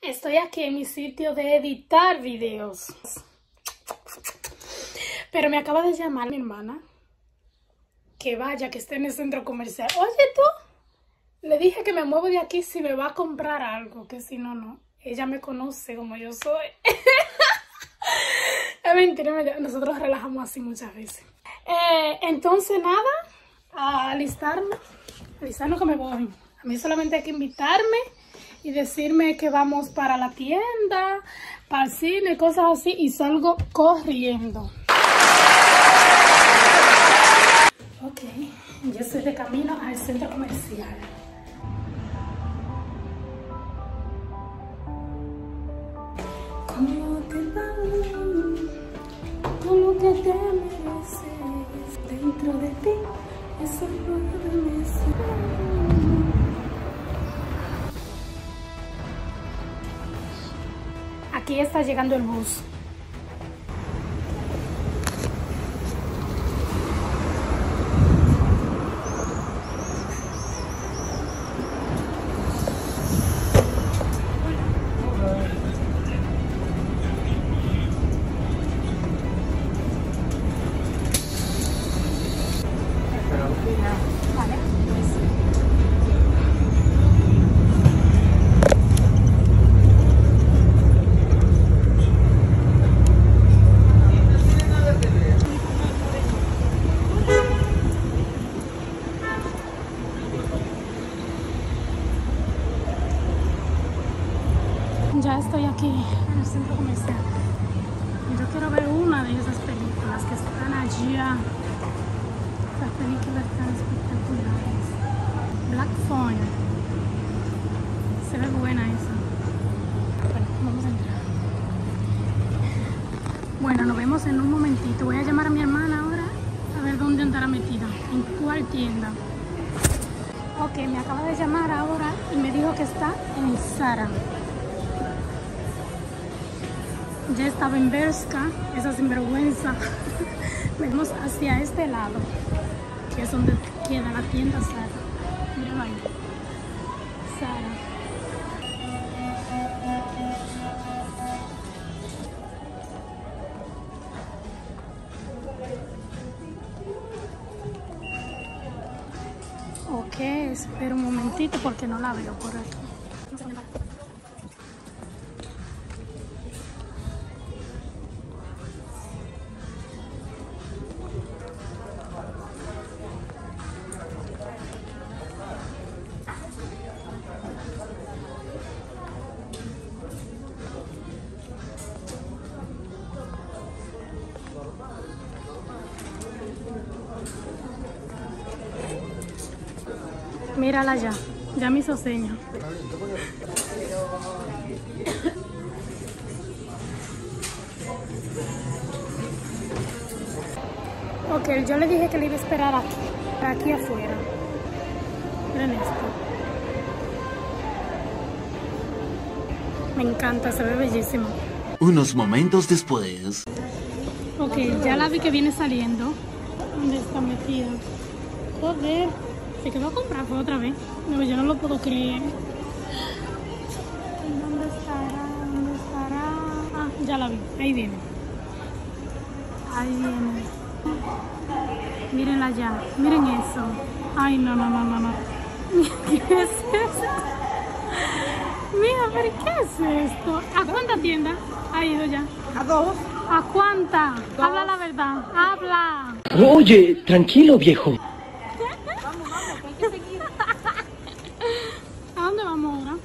Estoy aquí en mi sitio de editar videos. Pero me acaba de llamar mi hermana. Que vaya, que esté en el centro comercial. Oye, tú. Le dije que me muevo de aquí si me va a comprar algo. Que si no, no. Ella me conoce como yo soy. Es mentira, nosotros relajamos así muchas veces. Entonces, nada. A alistarnos. Alistarnos que me voy. A mí solamente hay que invitarme y decirme que vamos para la tienda, para el cine, cosas así, y salgo corriendo. Ok, yo estoy de camino al centro comercial. ¿Cómo te va? Con lo que te mereces dentro de ti, eso no me sé. Aquí está llegando el bus. Vale. Ya estoy aquí en el centro comercial. Yo quiero ver una de esas películas que están allí. Las películas están espectaculares. Black Phone. Se ve buena esa. Bueno, vamos a entrar. Bueno, nos vemos en un momentito. Voy a llamar a mi hermana ahora a ver dónde andará metida. En cuál tienda. Ok, me acaba de llamar ahora y me dijo que está en Zara. Ya estaba en Bershka, esa sinvergüenza. Vamos hacia este lado, que es donde queda la tienda Zara. Miren ahí. Zara. Ok, espera un momentito porque no la veo por aquí. Mírala ya me hizo seña. Ok, yo le dije que le iba a esperar aquí afuera. Miren esto. Me encanta, se ve bellísimo. Unos momentos después. Ok, ya la vi que viene saliendo. ¿Dónde está metida? Joder. Se quedó a comprar fue otra vez. No, yo no lo puedo creer. ¿Dónde estará? ¿Dónde estará? Ah, ya la vi. Ahí viene. Ahí viene. Mírenla ya. Miren eso. Ay, no. ¿Qué es esto? Mira, pero ¿qué es esto? ¿A cuánta tienda ha ido ya? A 2. ¿A cuánta? Habla la verdad. Habla. Oye, tranquilo, viejo. ¿A dónde vamos ahora?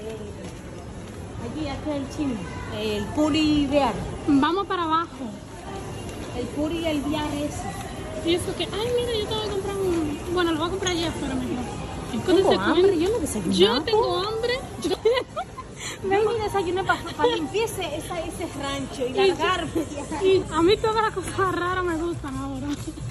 Aquí es el chino, el puri VR. Vamos para abajo. El puri y el VR ese. Y eso que, ay, mira, yo te voy a comprar un... Bueno, lo voy a comprar ya, pero mejor. Tengo hambre, yo no desayuno. Yo tengo hambre. Vengo y desayuné para limpiar ese rancho y largarme. Y a mí todas las cosas raras me gustan ahora.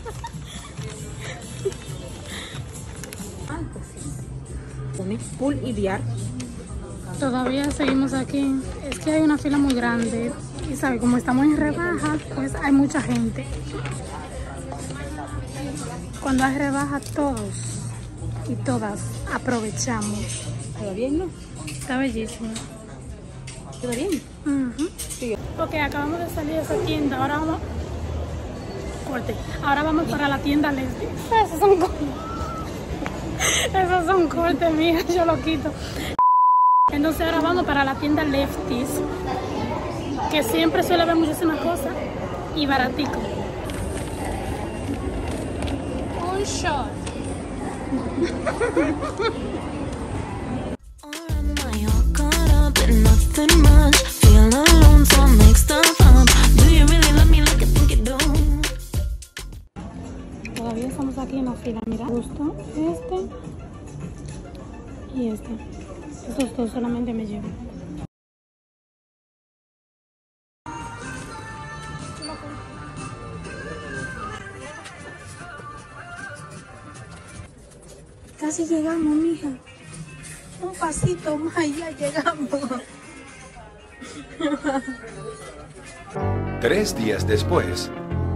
Pool y VR. Todavía seguimos aquí. Es que hay una fila muy grande. Y sabe, como estamos en rebaja, pues hay mucha gente. Cuando hay rebaja, todos y todas aprovechamos. ¿Está bien, no? Está bellísimo. ¿Queda bien? Sí. Ok, acabamos de salir de esa tienda, ahora vamos... Corte. Ahora vamos para la tienda Leslie. Esos son cortes. Esos son cortes, mira, yo lo quito. Entonces ahora vamos para la tienda Lefties, que siempre suele haber muchísimas cosas y baratico. Un shot. Todavía estamos aquí en la fila, mira, justo este y este. Estos dos solamente me llevan. Casi llegamos, mija. Un pasito más y ya llegamos. 3 días después.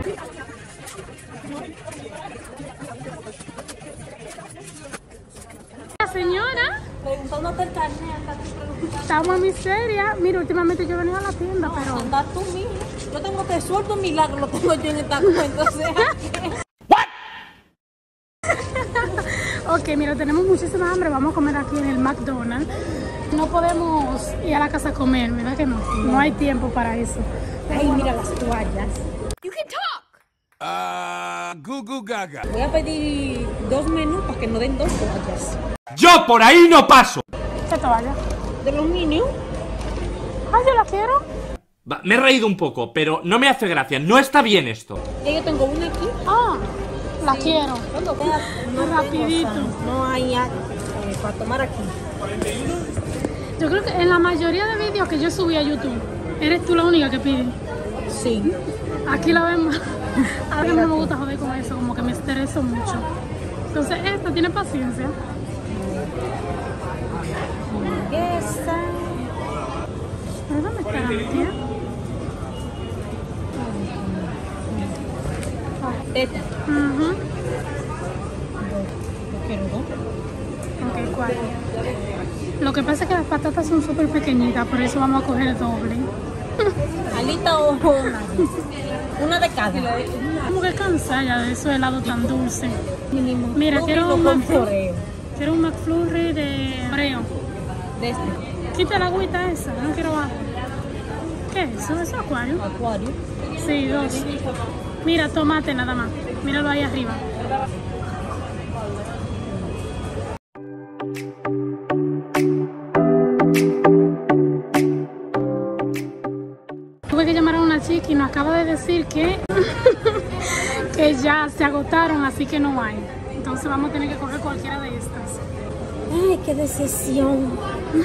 La señora. Preguntándote el carnet, Estamos en miseria. Mira, últimamente yo he venido a la tienda, pero... anda tú mismo. Yo tengo que suelto un milagro, lo tengo yo en esta cuenta. O sea, Ok, mira, tenemos muchísima hambre. Vamos a comer aquí en el McDonald's. No podemos ir a la casa a comer, ¿verdad que no? No hay tiempo para eso. ay, mira las toallas. Gugu Gaga. Voy a pedir 2 menús para que nos den 2 toallas. ¡Yo por ahí no paso! ¿Qué toalla? De aluminio. Ay, yo la quiero. Va, me he reído un poco, pero no me hace gracia. No está bien esto. Ya yo tengo una aquí. Ah, la quiero. ¿Cuándo queda? No Rapidito. No hay para tomar aquí. Yo creo que en la mayoría de vídeos que yo subí a YouTube, eres tú la única que pide. Sí. Aquí la vemos. A mí no me gusta joder con eso, como que me estreso mucho. Entonces, esta tiene paciencia. Esa. ¿Dónde está la tía? Esta. Ujú. Quiero 2. Ok, ¿cuál? Lo que pasa es que las patatas son súper pequeñitas, por eso vamos a coger el doble. Alita o una. Una de cada. Como que cansa ya de esos helados tan dulces. Mínimo. Mira, quiero un con McFlurry. Oreo. Quiero un McFlurry de Oreo. De este. Quita la agüita esa, no quiero agua. ¿Qué es eso? ¿Es acuario? Acuario. Sí, 2. Mira, tomate nada más. Míralo ahí arriba. Tuve que llamar a una chica y nos acaba de decir que, que ya se agotaron, así que no hay. Entonces vamos a tener que coger cualquiera de estas. Ay, qué decepción.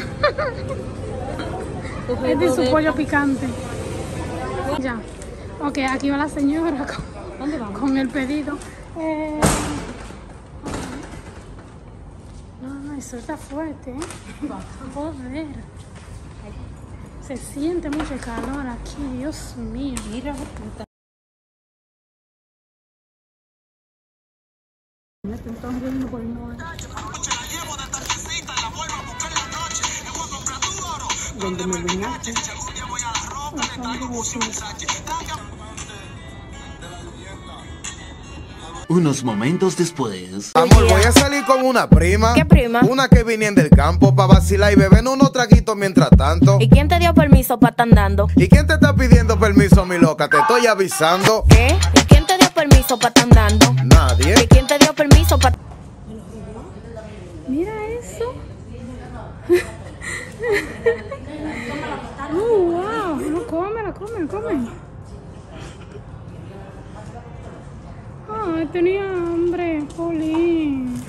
Es de su pollo picante. Ya. Ok, aquí va la señora ¿Dónde vamos? con el pedido. No, eso está fuerte, ¿eh? Joder. Se siente mucho calor aquí, Dios mío. Mira, puta. Me están riendo por no. Donde me bañaste. Unos momentos después. Amor, voy a salir con una prima. ¿Qué prima? Una que viniera del campo pa' vacilar y beber unos traguitos mientras tanto. ¿Y quién te dio permiso para estar andando? ¿Y quién te está pidiendo permiso, mi loca? Te estoy avisando. ¿Qué? ¿Y quién te dio permiso para estar andando? Nadie. ¿Y quién te dio permiso para... Mira eso. Oh, wow. No, cómela, come. Ay, tenía hambre, Polín.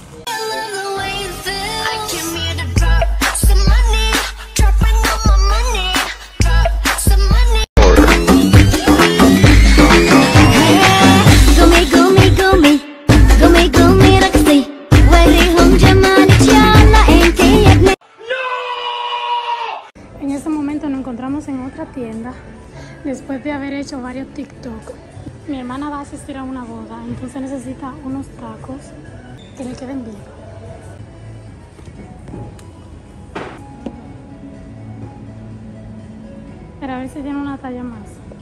En ese momento nos encontramos en otra tienda después de haber hecho varios TikTok. Mi hermana va a asistir a una boda, entonces necesita unos tacos que le queden bien. Pero a ver si tiene una talla más.